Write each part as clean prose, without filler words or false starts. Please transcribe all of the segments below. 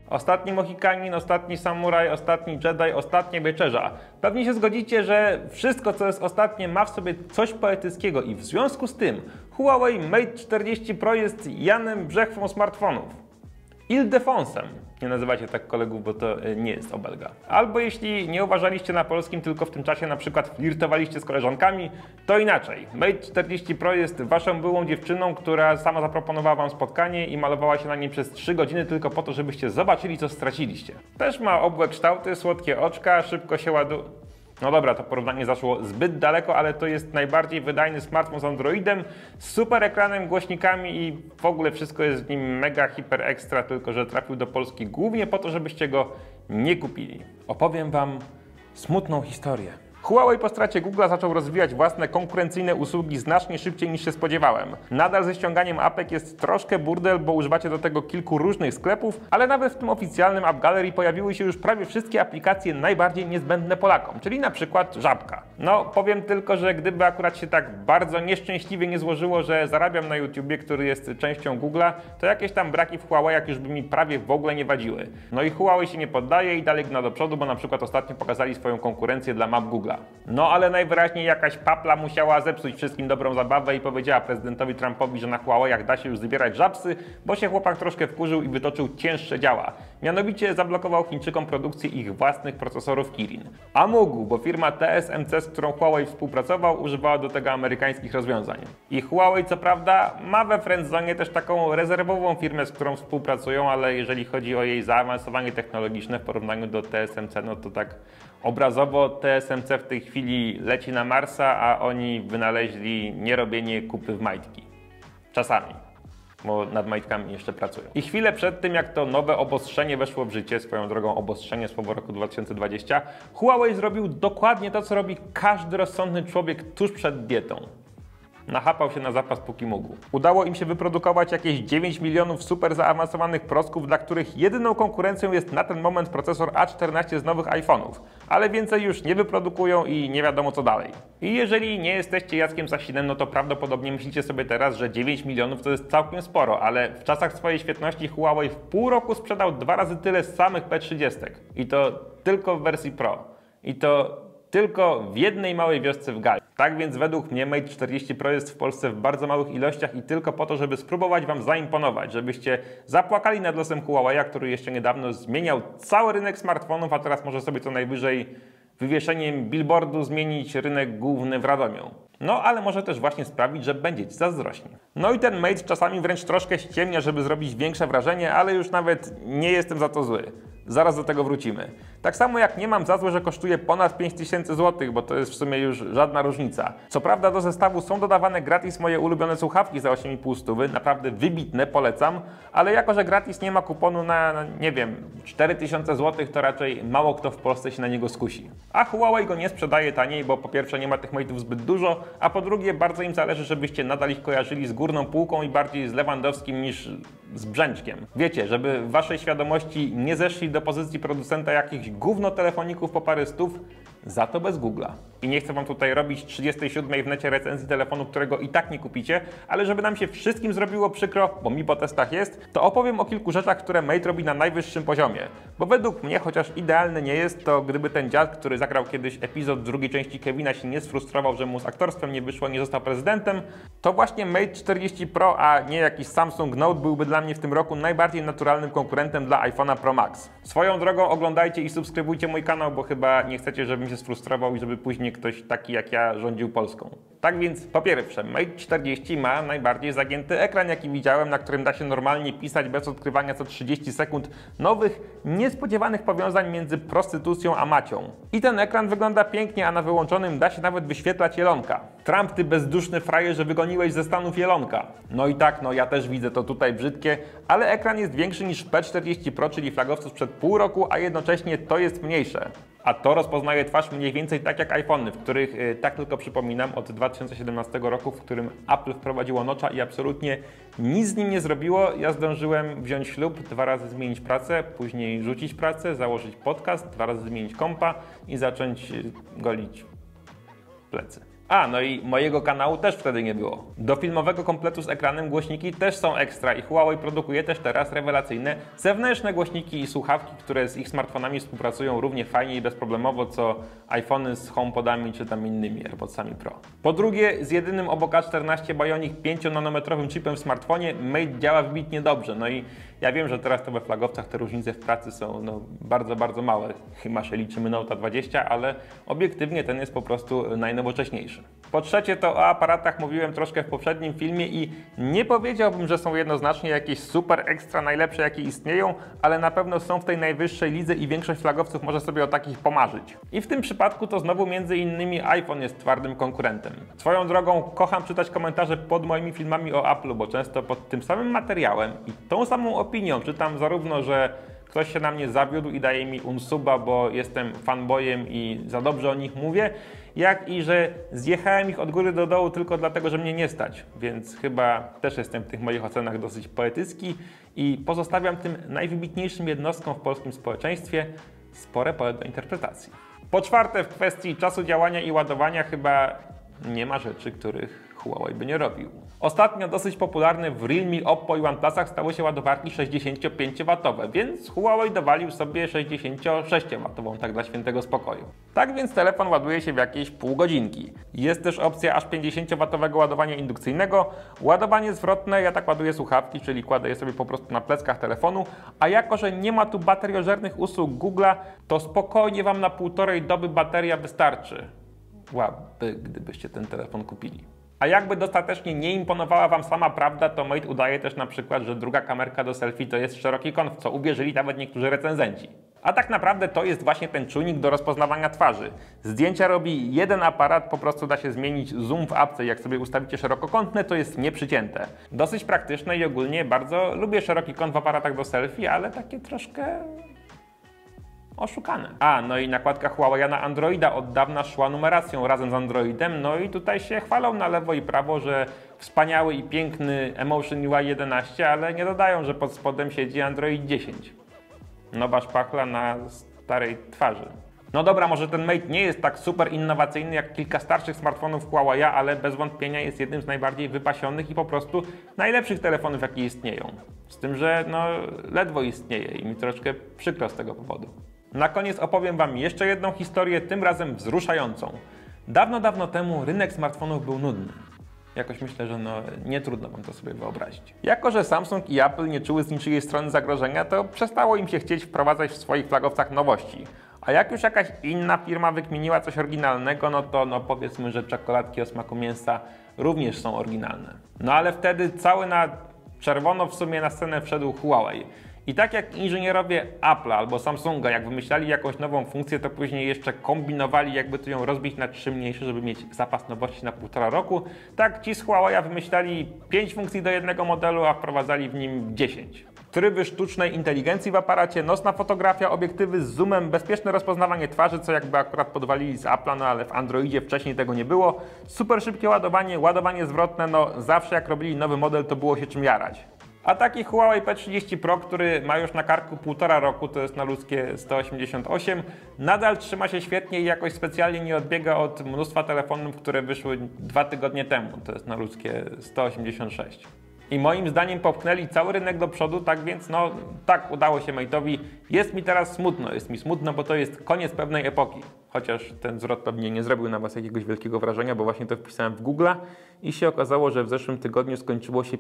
Ostatni Mohikanin, ostatni Samuraj, ostatni Jedi, ostatnia wieczerza. Pewnie się zgodzicie, że wszystko, co jest ostatnie, ma w sobie coś poetyckiego i w związku z tym Huawei Mate 40 Pro jest Janem Brzechwą smartfonów. Ildefonsem. Nie nazywacie tak kolegów, bo to nie jest obelga. Albo jeśli nie uważaliście na polskim, tylko w tym czasie na przykład flirtowaliście z koleżankami, to inaczej. Mate 40 Pro jest waszą byłą dziewczyną, która sama zaproponowała wam spotkanie i malowała się na nim przez 3 godziny tylko po to, żebyście zobaczyli, co straciliście. Też ma obłe kształty, słodkie oczka, szybko się ładuje. No dobra, to porównanie zaszło zbyt daleko, ale to jest najbardziej wydajny smartfon z Androidem, z super ekranem, głośnikami i w ogóle wszystko jest w nim mega, hiper ekstra, tylko że trafił do Polski głównie po to, żebyście go nie kupili. Opowiem wam smutną historię. Huawei po stracie Google'a zaczął rozwijać własne konkurencyjne usługi znacznie szybciej niż się spodziewałem. Nadal ze ściąganiem apek jest troszkę burdel, bo używacie do tego kilku różnych sklepów, ale nawet w tym oficjalnym App Gallery pojawiły się już prawie wszystkie aplikacje najbardziej niezbędne Polakom, czyli na przykład Żabka. No, powiem tylko, że gdyby akurat się tak bardzo nieszczęśliwie nie złożyło, że zarabiam na YouTubie, który jest częścią Google'a, to jakieś tam braki w Huawei'ach już by mi prawie w ogóle nie wadziły. No i Huawei się nie poddaje i dalej gna do przodu, bo na przykład ostatnio pokazali swoją konkurencję dla map Google'a. No ale najwyraźniej jakaś papla musiała zepsuć wszystkim dobrą zabawę i powiedziała prezydentowi Trumpowi, że na Huawei'ach da się już zbierać żabsy, bo się chłopak troszkę wkurzył i wytoczył cięższe działa. Mianowicie zablokował Chińczykom produkcję ich własnych procesorów Kirin. A mógł, bo firma TSMC, z którą Huawei współpracował, używała do tego amerykańskich rozwiązań. I Huawei co prawda ma we friendzone też taką rezerwową firmę, z którą współpracują, ale jeżeli chodzi o jej zaawansowanie technologiczne w porównaniu do TSMC, no to tak obrazowo TSMC w tej chwili leci na Marsa, a oni wynaleźli nierobienie kupy w majtki. Czasami, bo nad majtkami jeszcze pracują. I chwilę przed tym, jak to nowe obostrzenie weszło w życie, swoją drogą obostrzenie słowo roku 2020, Huawei zrobił dokładnie to, co robi każdy rozsądny człowiek tuż przed dietą. Nachapał się na zapas póki mógł. Udało im się wyprodukować jakieś 9 milionów super zaawansowanych prosków, dla których jedyną konkurencją jest na ten moment procesor A14 z nowych iPhone'ów, ale więcej już nie wyprodukują i nie wiadomo co dalej. I jeżeli nie jesteście Jackiem Sasinem, no to prawdopodobnie myślicie sobie teraz, że 9 milionów to jest całkiem sporo, ale w czasach swojej świetności Huawei w pół roku sprzedał 2 razy tyle z samych P30. I to tylko w wersji Pro. I to tylko w jednej małej wiosce w Galii. Tak więc według mnie Mate 40 Pro jest w Polsce w bardzo małych ilościach i tylko po to, żeby spróbować wam zaimponować, żebyście zapłakali nad losem Huawei'a, który jeszcze niedawno zmieniał cały rynek smartfonów, a teraz może sobie co najwyżej wywieszeniem billboardu zmienić rynek główny w Radomiu. No ale może też właśnie sprawić, że będziecie zazdrośni. No i ten Mate czasami wręcz troszkę ściemnia, żeby zrobić większe wrażenie, ale już nawet nie jestem za to zły. Zaraz do tego wrócimy. Tak samo jak nie mam za złe, że kosztuje ponad 5000 zł, bo to jest w sumie już żadna różnica. Co prawda do zestawu są dodawane gratis moje ulubione słuchawki za 8,5 stówy, naprawdę wybitne, polecam, ale jako że gratis nie ma kuponu na, nie wiem, 4000 zł, to raczej mało kto w Polsce się na niego skusi. A Huawei go nie sprzedaje taniej, bo po pierwsze nie ma tych Mate'ów zbyt dużo, a po drugie bardzo im zależy, żebyście nadal ich kojarzyli z górną półką i bardziej z Lewandowskim niż z Brzęczkiem. Wiecie, żeby w waszej świadomości nie zeszli do pozycji producenta jakichś gówno telefoników po parę stów, za to bez Google'a. I nie chcę wam tutaj robić 37 w necie recenzji telefonu, którego i tak nie kupicie, ale żeby nam się wszystkim zrobiło przykro, bo mi po testach jest, to opowiem o kilku rzeczach, które Mate robi na najwyższym poziomie. Bo według mnie, chociaż idealny nie jest, to gdyby ten dziad, który zagrał kiedyś epizod drugiej części Kevina, się nie sfrustrował, że mu z aktorstwem nie wyszło, nie został prezydentem, to właśnie Mate 40 Pro, a nie jakiś Samsung Note byłby dla mnie w tym roku najbardziej naturalnym konkurentem dla iPhone'a Pro Max. Swoją drogą oglądajcie i subskrybujcie mój kanał, bo chyba nie chcecie, żebym się sfrustrował i żeby później ktoś taki jak ja rządził Polską. Tak więc po pierwsze, Mate 40 ma najbardziej zagięty ekran, jaki widziałem, na którym da się normalnie pisać bez odkrywania co 30 sekund nowych, niespodziewanych powiązań między prostytucją a macią. I ten ekran wygląda pięknie, a na wyłączonym da się nawet wyświetlać jelonka. Trump, ty bezduszny frajerze, wygoniłeś ze Stanów jelonka. No i tak, no ja też widzę to tutaj brzydkie, ale ekran jest większy niż P40 Pro, czyli flagowców sprzed pół roku, a jednocześnie to jest mniejsze. A to rozpoznaje twarz mniej więcej tak jak iPhony, w których, tak tylko przypominam, od 2017 roku, w którym Apple wprowadziło notcha i absolutnie nic z nim nie zrobiło. Ja zdążyłem wziąć ślub, 2 razy zmienić pracę, później rzucić pracę, założyć podcast, 2 razy zmienić kompa i zacząć golić plecy. A, no i mojego kanału też wtedy nie było. Do filmowego kompletu z ekranem głośniki też są ekstra i Huawei produkuje też teraz rewelacyjne zewnętrzne głośniki i słuchawki, które z ich smartfonami współpracują równie fajnie i bezproblemowo co iPhony z HomePodami czy tam innymi AirPodsami Pro. Po drugie, z jedynym obok A14 Bionic 5-nanometrowym chipem w smartfonie Mate działa wybitnie dobrze. No i ja wiem, że teraz to we flagowcach te różnice w pracy są bardzo, bardzo małe. Chyba się liczymy Note 20, ale obiektywnie ten jest po prostu najnowocześniejszy. Po trzecie, to o aparatach mówiłem troszkę w poprzednim filmie i nie powiedziałbym, że są jednoznacznie jakieś super ekstra najlepsze jakie istnieją, ale na pewno są w tej najwyższej lidze i większość flagowców może sobie o takich pomarzyć. I w tym przypadku to znowu między innymi iPhone jest twardym konkurentem. Swoją drogą kocham czytać komentarze pod moimi filmami o Apple'u, bo często pod tym samym materiałem i tą samą opinią czytam zarówno, że ktoś się na mnie zawiódł i daje mi unsuba, bo jestem fanboyem i za dobrze o nich mówię, jak i że zjechałem ich od góry do dołu tylko dlatego, że mnie nie stać. Więc chyba też jestem w tych moich ocenach dosyć poetycki i pozostawiam tym najwybitniejszym jednostkom w polskim społeczeństwie spore pole do interpretacji. Po czwarte, w kwestii czasu działania i ładowania chyba nie ma rzeczy, których Huawei by nie robił. Ostatnio dosyć popularne w Realme, Oppo i OnePlusach stały się ładowarki 65W, więc Huawei dowalił sobie 66W, tak dla świętego spokoju. Tak więc telefon ładuje się w jakieś pół godzinki. Jest też opcja aż 50W ładowania indukcyjnego. Ładowanie zwrotne, ja tak ładuję słuchawki, czyli kładę je sobie po prostu na pleckach telefonu, a jako, że nie ma tu bateriożernych usług Google'a, to spokojnie Wam na 1,5 doby bateria wystarczy. Gdybyście ten telefon kupili. A jakby dostatecznie nie imponowała Wam sama prawda, to Mate udaje też na przykład, że druga kamerka do selfie to jest szeroki kąt, w co uwierzyli nawet niektórzy recenzenci. A tak naprawdę to jest właśnie ten czujnik do rozpoznawania twarzy. Zdjęcia robi jeden aparat, po prostu da się zmienić zoom w apce, jak sobie ustawicie szerokokątne, to jest nieprzycięte. Dosyć praktyczne i ogólnie bardzo lubię szeroki kąt w aparatach do selfie, ale takie troszkę oszukane. A, no i nakładka Huawei na Androida od dawna szła numeracją razem z Androidem, no i tutaj się chwalą na lewo i prawo, że wspaniały i piękny Emotion UI 11, ale nie dodają, że pod spodem siedzi Android 10. Nowa szpachla na starej twarzy. No dobra, może ten Mate nie jest tak super innowacyjny jak kilka starszych smartfonów Huawei, ale bez wątpienia jest jednym z najbardziej wypasionych i po prostu najlepszych telefonów, jakie istnieją. Z tym, że ledwo istnieje i mi troszkę przykro z tego powodu. Na koniec opowiem Wam jeszcze jedną historię, tym razem wzruszającą. Dawno, dawno temu rynek smartfonów był nudny. Jakoś myślę, że nie trudno Wam to sobie wyobrazić. Jako że Samsung i Apple nie czuły z niczyjej strony zagrożenia, to przestało im się chcieć wprowadzać w swoich flagowcach nowości. A jak już jakaś inna firma wykminiła coś oryginalnego, no to powiedzmy, że czekoladki o smaku mięsa również są oryginalne. No ale wtedy cały na czerwono w sumie na scenę wszedł Huawei. I tak jak inżynierowie Apple'a albo Samsunga, jak wymyślali jakąś nową funkcję, to później jeszcze kombinowali, jakby to ją rozbić na 3 mniejsze, żeby mieć zapas nowości na 1,5 roku, tak ci z Huawei wymyślali 5 funkcji do jednego modelu, a wprowadzali w nim 10. Tryby sztucznej inteligencji w aparacie, nocna fotografia, obiektywy z zoomem, bezpieczne rozpoznawanie twarzy, co jakby akurat podwalili z Apple'a, ale w Androidzie wcześniej tego nie było. Super szybkie ładowanie zwrotne, zawsze jak robili nowy model, to było się czym jarać. A taki Huawei P30 Pro, który ma już na karku 1,5 roku, to jest na ludzkie 188, nadal trzyma się świetnie i jakoś specjalnie nie odbiega od mnóstwa telefonów, które wyszły 2 tygodnie temu, to jest na ludzkie 186. I moim zdaniem popchnęli cały rynek do przodu, tak więc tak udało się Mate'owi. Jest mi teraz smutno, bo to jest koniec pewnej epoki. Chociaż ten zwrot pewnie nie zrobił na Was jakiegoś wielkiego wrażenia, bo właśnie to wpisałem w Google'a i się okazało, że w zeszłym tygodniu skończyło się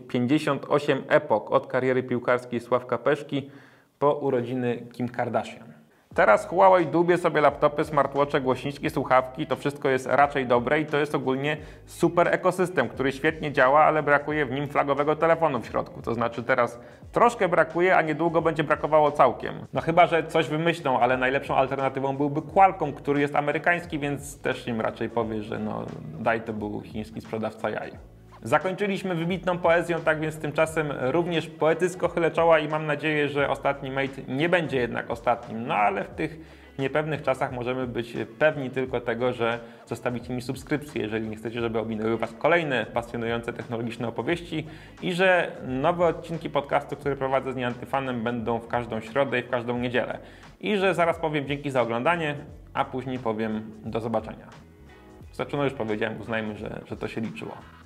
58 epok od kariery piłkarskiej Sławka Peszki po urodziny Kim Kardashian. Teraz Huawei dłubie sobie laptopy, smartwatche, głośniczki, słuchawki, to wszystko jest raczej dobre i to jest ogólnie super ekosystem, który świetnie działa, ale brakuje w nim flagowego telefonu w środku. To znaczy teraz troszkę brakuje, a niedługo będzie brakowało całkiem. No chyba, że coś wymyślą, ale najlepszą alternatywą byłby Qualcomm, który jest amerykański, więc też im raczej powie, że daj, to był chiński sprzedawca jaj. Zakończyliśmy wybitną poezją, tak więc tymczasem również poetycko chylę czoła i mam nadzieję, że ostatni Mate nie będzie jednak ostatnim. No ale w tych niepewnych czasach możemy być pewni tylko tego, że zostawicie mi subskrypcję, jeżeli nie chcecie, żeby ominęły Was kolejne pasjonujące technologiczne opowieści i że nowe odcinki podcastu, które prowadzę z Nieantyfanem, będą w każdą środę i w każdą niedzielę. I że zaraz powiem dzięki za oglądanie, a później powiem do zobaczenia. Znaczy, no już powiedziałem, uznajmy, że to się liczyło.